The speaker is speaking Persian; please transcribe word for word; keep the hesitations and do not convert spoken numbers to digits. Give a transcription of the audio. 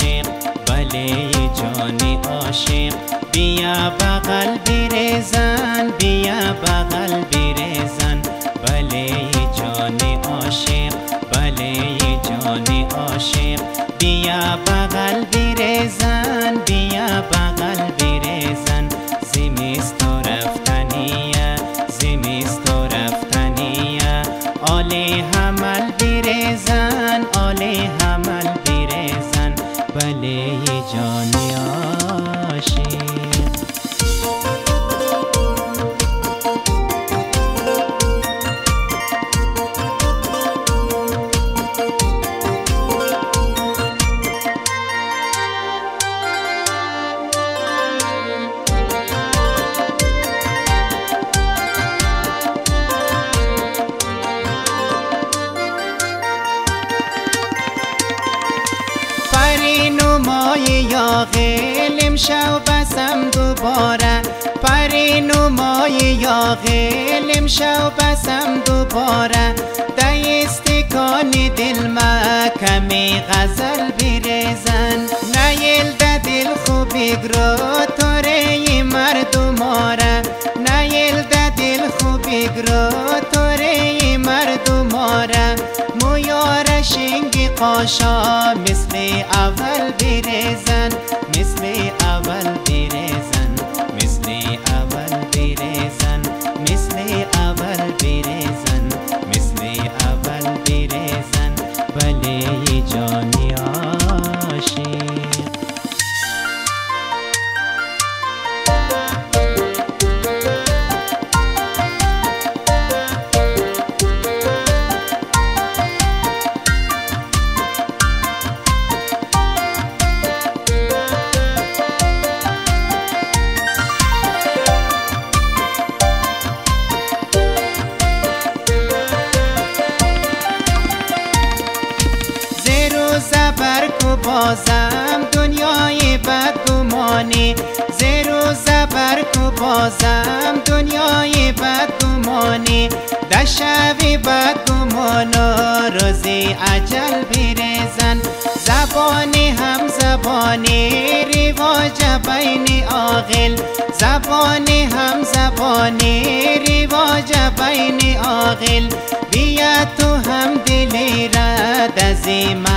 عاشق بله جان عاشق بیا بغل بریزن بیا بغل بریزن بله جان عاشق بله جان عاشق بیا بغل بریزن بیا بغل بریزن زمستو رفتنیه زمستو رفتنیه آلی حمل بریزن آلی حمل بریزن بله جان عاشق یا غیلم شو بسم دوباره پرینو مای یا غیلم شو بسم دوباره ده استکان دل ما کمی غزل بریزن نیل ده دل خوبی گرو توره مردماره نیل ده دل خوبی گرو توره مردماره مویار شنگی قاشا مثل اول بریزن مثل اول بریزن مثل اول بریزن مثل اول بریزن مثل اول بریزن بله جانی عاشق زبر کو بازم دنیای بدگمانی زیرو زبر کو بازم دنیای بدگمانی دشوی بدگمان و روزی عجل بریزن زبانی هم زبانی رواج بین عاقل زبانی هم زبانی رواج بین عاقل بیا تو هم دلی را دزیم